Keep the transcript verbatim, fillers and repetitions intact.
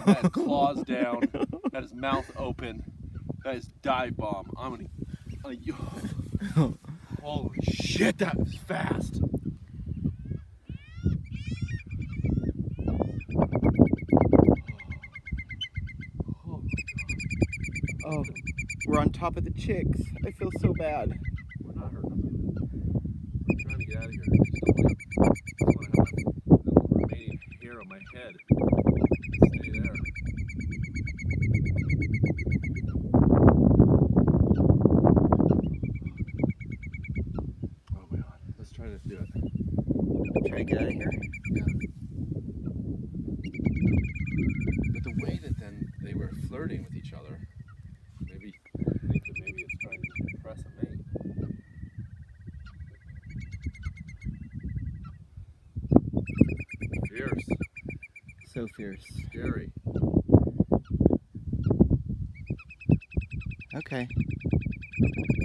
That has claws down. That is mouth open. That is dive bomb. I'm gonna. I'm gonna holy shit, that was fast. Oh, Oh, we're on top of the chicks. I feel so bad. we're not hurting them. I'm trying to get out of here. I just don't want to, just want to have my, the remaining hair on my head. Stay there. Oh my god. Let's try to do it. Try to get out of here. Yeah. But the way that then they were flirting with each other, maybe I think that maybe it's trying to impress a mate. Fierce, So fierce. scary. Okay.